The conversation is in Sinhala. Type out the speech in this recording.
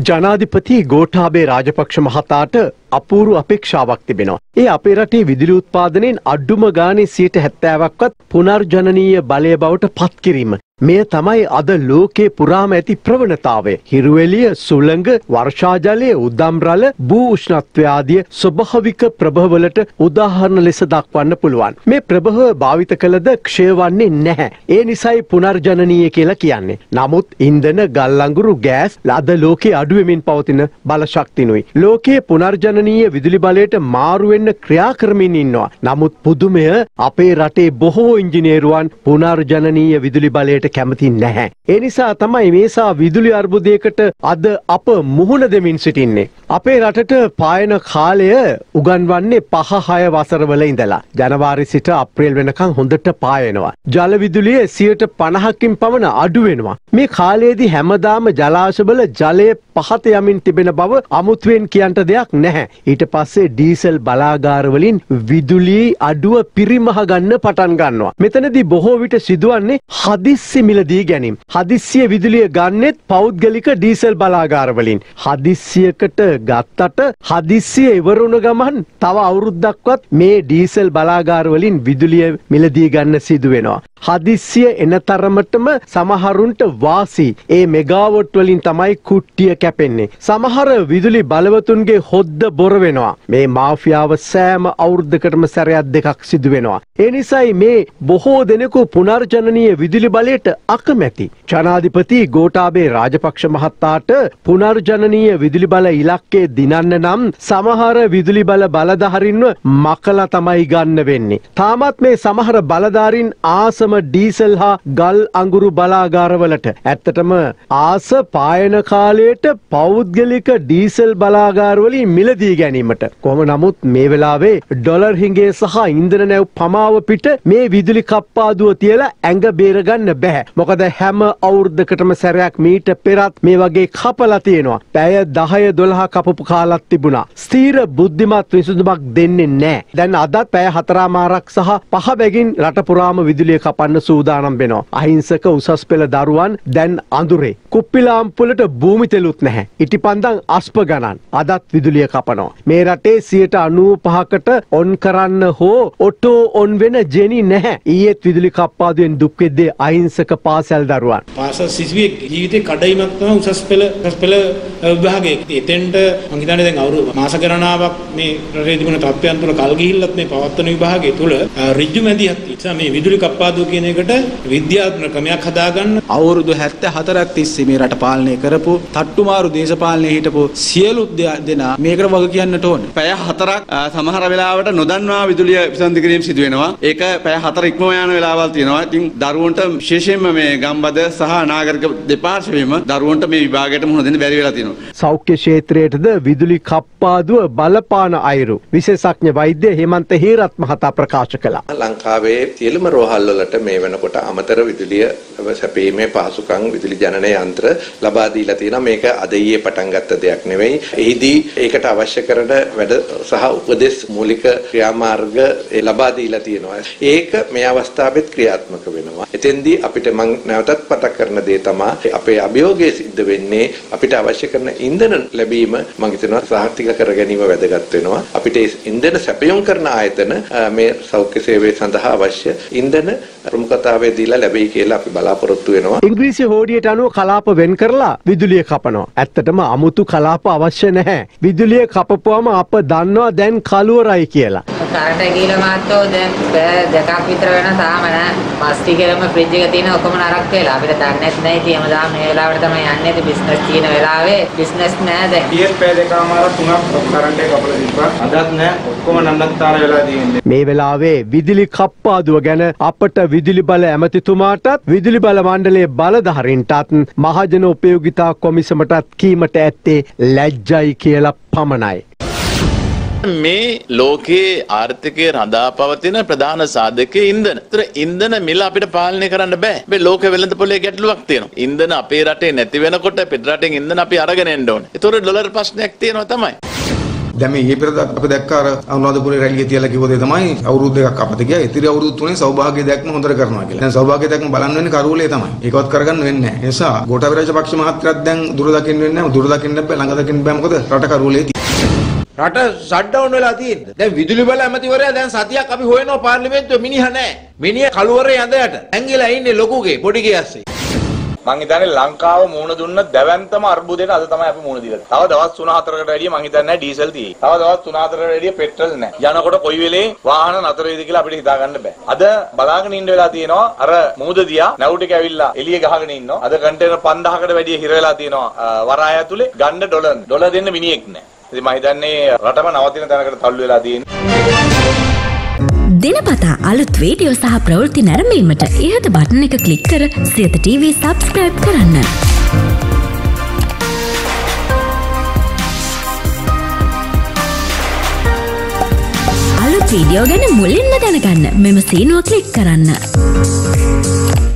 ජනාධිපති ගෝඨාභය රාජපක්ෂ මහතාට අපූර්ව අපේක්ෂාවක් තිබෙනවා. ඒ අපේ රටේ විදුලි උත්පාදනයෙන් අඩුම ගානේ 70%ක්වත් පුනර්ජනනීය බලය බවට පත් කිරීම. මෙය තමයි අද ලෝකේ පුරාම ඇති ප්‍රවණතාවය. හිරුවෙලිය, සුළඟ, වර්ෂා ජලය, උදම් රළ, භූ උෂ්ණත්වය ආදී ස්වභාවික ප්‍රභවවලට උදාහරණ ලෙස දක්වන්න පුළුවන්. මේ ප්‍රභව භාවිත කළද ක්ෂය වන්නේ නැහැ. ඒ නිසායි පුනර්ජනනීය කියලා කියන්නේ. නමුත් ඉන්ධන, ගල් අඟුරු, ගෑස් අද ලෝකේ අඩු වෙමින් පවතින බල ශක්තිනුයි. ලෝකයේ පුනර්ජනනීය විදුලි බලයට මාරු වෙන්න ක්‍රියා කරමින් ඉන්නවා. නමුත් පුදුමය අපේ රටේ බොහෝ ඉංජිනේරුවන් පුනර්ජනනීය විදුලි බලයට කැමති නැහැ. ඒ නිසා තමයි මේසා විදුලි අර්බුදයකට අද අප මුහුණ දෙමින් සිටින්නේ. අපේ රටට පායන කාලය උගන්වන්නේ 5-6 වසරවල ඉඳලා. ජනවාරි සිට අප්‍රේල් වෙනකන් හොඳට පායනවා. ජල විදුලිය 50%කින් පමණ අඩු වෙනවා. මේ කාලයේදී හැමදාම ජලාශවල ජලය පහත යමින් තිබෙන බව අමුතුවෙන් කියන්න දෙයක් නැහැ. ඊට පස්සේ ඩීසල් බලාගාර වලින් විදුලි අඩුව පිරිමහ ගන්න පටන් ගන්නවා. මෙතනදී බොහෝ විට සිදුවන්නේ හදිස්සි මිලදී ගැනීම. හදිස්සිය විදුලිය ගන්නෙත් පෞද්ගලික ඩීසල් බලාගාර වලින්. හදිස්සියකට ගත්තට හදිස්සිය ඉවර වුණ ගමන් තව අවුරුද්දක්වත් මේ ඩීසල් බලාගාර වලින් විදුලිය මිලදී ගන්න සිදු වෙනවා. හදිස්සිය එන තරමටම සමහරුන්ට වාසි. ඒ මෙගාවොට් වලින් තමයි කුට්ටිය කැපෙන්නේ. සමහර විදුලි බලවතුන්ගේ හොද්ද බොර වෙනවා. මේ මාෆියාව සෑම අවුරුද්දකටම සැරයක් දෙකක් සිදු වෙනවා. ඒ නිසායි මේ බොහෝ දෙනෙකු පුනර්ජනනීය විදුලි බලයට අකමැති. ජනාධිපති ගෝඨාභය රාජපක්ෂ මහතාට පුනර්ජනනීය විදුලි බල ඉලක්කය දිනන්න නම් සමහර විදුලි බල බලධාරීන්ව මකලා තමයි ගන්න වෙන්නේ. තාමත් මේ සමහර බලධාරීන් ආසම ඩීසල් හා ගල් අඟුරු බලාගාරවලට. ඇත්තටම ආස පායන කාලයට පෞද්ගලික ඩීසල් බලාගාරවලින් මිලදී ගැනීමට. කොහොම නමුත් මේ වෙලාවේ ඩොලර් හිඟේ සහ ඉන්ධන නැව් පමාව පිට මේ විදුලි කප්පාදුව තියලා ඇඟ බේරගන්න බෑ. මොකද හැම අවුරුද්දකටම සැරයක් මීට පෙරත් මේ වගේ කපලා තියෙනවා. පැය 10-12 කපපු කාලක් තිබුණා. ස්ථීර බුද්ධිමත් විසඳුමක් දෙන්නේ නැහැ. දැන් අදත් පැය 4මාරක් සහ 5 බැගින් රට පුරාම විදුලිය කපන්න සූදානම් වෙනවා. අහිංසක උසස් පෙළ දරුවන් දැන් අඳුරේ. කුප්පි ලාම්පුවලට භූමි තෙලුත් නැහැ. ඉටිපන්දන් අස්ප ගණන් අදත් විදුලිය කපනවා. මේ රටේ 95%කට ඔන් කරන්න හෝ ඔටෝ ඔන් වෙන ජෙනි නැහැ. ඊයේත් විදුලි කප්පාදුවෙන් දුක් වෙද්දී අහිංසක පාසල් දරුවන්. පාසල් සිසුවේ ජීවිතේ කඩයිමක් තමයි උසස් පෙළ විභාගයේ. එතෙන්ට මම හිතන්නේ දැන් අවුරුදු මාස ගණනාවක් මේ රටේ තිබුණ තත්ත්වයන් තුළ කල් ගිහිල්ලත් මේ පවත්වන විභාගයේ තුල ඍජු මැදිහත් නිසා මේ විදුලි කප්පාදුව කියන එකට විද්‍යාත්මක ක්‍රමයක් හදාගන්න අවුරුදු 74ක් තිස්සේ මේ රට පාලනය කරපු තට්ටුමාරු දේශපාලනයේ හිටපු සියලු දෙනා මේකට වග කියන්නට ඕනේ. පැය 4ක් සමහර වෙලාවට නොදන්වා විදුලිය විසඳ කිරීම සිදු වෙනවා. ඒක පැය 4 ඉක්මව යන වෙලාවල් තියෙනවා. ඉතින් දරුවන්ට විශේෂයෙන්ම මේ ගම්බද සහ නාගරික දෙපාර්ශ්වයේම දරුවන්ට මේ විභාගයට මුහුණ දෙන්න බැරි වෙලා තියෙනවා. සෞඛ්‍ය ක්ෂේත්‍රයේද විදුලි කප්පාදුව බලපාන අයුරු විශේෂඥ වෛද්‍ය හේමන්ත හේරත් මහතා ප්‍රකාශ කළා. ලංකාවේ සියලුම රෝහල් වලට මේ වෙනකොට අමතර විදුලිය සැපීමේ පහසුකම් විදුලි ජනන යන්ත්‍ර ලබා දීලා තියෙනවා. මේක අද ඊයේ පටන් ගත්ත දෙයක් නෙවෙයි. එහිදී ඒකට අවශ්‍ය කරන වැඩ සහ උපදෙස් මූලික ක්‍රියාමාර්ග ලබා දීලා තියෙනවා. ඒක මේ අවස්ථාවෙත් ක්‍රියාත්මක වෙනවා. එතෙන්දී අපිට මම නැවතත් මතක් කරන දේ තමයි අපේ අභියෝගය සිද්ධ වෙන්නේ අපිට අවශ්‍ය කරන ඉන්ධන ලැබීම මම හිතනවා සාර්ථක කර ගැනීම වැදගත් වෙනවා. අපිට ඉන්ධන සැපයුම් කරන ආයතන මේ සෞඛ්‍ය සේවය සඳහා අවශ්‍ය ඉන්ධන ප්‍රමුඛතාවය දීලා ලැබෙයි කියලා අපි බලාපොරොත්තු වෙනවා. ඉංග්‍රීසි හෝඩියට අනුව කලාප වෙන් කරලා විදුලිය කපනවා. ඇත්තටම අමුතු කලාප අවශ්‍ය නැහැ. විදුලිය කපපුවම අප දන්නවා දැන් කළුවරයි කියලා. කරට ගිහලා මාත්තෝ දැන් දෙකක් විතර වෙන තාම නෑ. මස්ටි කරම ෆ්‍රිජ් එක තියෙන ඔක්කොම නරක් වෙලා. අපිට දන්නේත් නැහැ. ඉතින් හැමදාම මේ වෙලාවට තමයි යන්නේ. බිස්නස් තියෙන වෙලාවේ බිස්නස් නෑ දැන්. ඊයේ පැය දෙකමාර තුනක් කරන්ට් එක කපලා තිබ්බා. අදත් නෑ. ඔක්කොම නන්නත්තර වෙලා තියෙන්නේ. මේ වෙලාවේ විදුලි කප්පාදුව ගැන අපට විදුලි බල ඇමතිතුමාටත් විදුලි බල මණ්ඩලයේ බලධාරීන්ටත් මහජන උපයෝගිතා කොමිසමටත් කීමට ඇත්තේ ලැජ්ජයි කියලා පමණයි. මේ ලෝකයේ ආර්ථිකය රඳා පවතින ප්‍රධාන සාධකයේ ඉන්ධන. ඒතර ඉන්ධන මිල අපිට පාලනය කරන්න බෑ. මේ ලෝක වෙළඳපොලේ ගැටලුවක් තියෙනවා. ඉන්ධන අපේ රටේ නැති වෙනකොට පිට රටෙන් ඉන්ධන අපි අරගෙන එන්න ඕනේ. ඒතර ඩොලර් ප්‍රශ්නයක් තියෙනවා තමයි. දැන් මේ ඊයේ පෙරේද අපි දැක්ක අර අනුරාධපුරේ රැළිය තියලා කිව්ව දේ තමයි අවුරුදු 2ක් අපත ගියා. ඉතිරි අවුරුදු 3 සෞභාග්‍ය දැක්ම හොඳට කරනවා කියලා. දැන් සෞභාග්‍ය දැක්ම බලන්න වෙන්නේ කරුවලේ තමයි. ඒකවත් කරගන්න වෙන්නේ නැහැ. ඒ නිසා ගෝඨාභය රාජපක්ෂ මහත්තයාත් දැන් දුර දකින්න වෙන්නේ නැහැ. දුර දකින්න බෑ, ළඟ දකින්න බෑ. මොකද රට කරුවලේ රට ෂට්ඩවුන් වෙලා තියෙන්නේ. දැන් විදුලි බල ඇමතිවරයා දැන් සතියක් අපි හොයනවා පාර්ලිමේන්තුවේ මිනිහ නැහැ. මිනිහ කළුවරේ ඇඳයට ඇංගිලා ඉන්නේ ලොකුගේ පොඩිගේ ඇස්සේ. මං හිතන්නේ ලංකාව මුණ දුන්න දැවැන්තම අර්බුදයට අද තමයි අපි මුණ දීලා. තව දවස් 3-4කට වැඩිය මං හිතන්නේ ඩීසල් තියෙයි. තව දවස් 3-4කට වැඩිය පෙට්‍රල් නැහැ. යනකොට කොයි වෙලේ වාහන නතර වෙයිද කියලා අපිට හිතා ගන්න බෑ. අද බලාගෙන ඉන්න වෙලා තියෙනවා අර මුහුද දිහා නැව් ටික ඇවිල්ලා එළිය ගහගෙන ඉන්නවා. අද කන්ටේනර් 5000කට වැඩිය හිර වෙලා තියෙනවා වරාය ඇතුලේ. ගන්න ඩොලර් දෙන්න මිනිහෙක් නැහැ. ඉතින් මම හිතන්නේ රටම නවතින තැනකට තල්ලු වෙලා තියෙන්නේ. දිනපතා අලුත් වීඩියෝ සහ ප්‍රවෘත්ති නැරඹීමට ඉහත බටන් එක ක්ලික් කර සියත TV සබ්ස්ක්‍රයිබ් කරන්න. අලුත් වීඩියෝ ගැන මුලින්ම දැනගන්න මෙම සීනුව ක්ලික් කරන්න.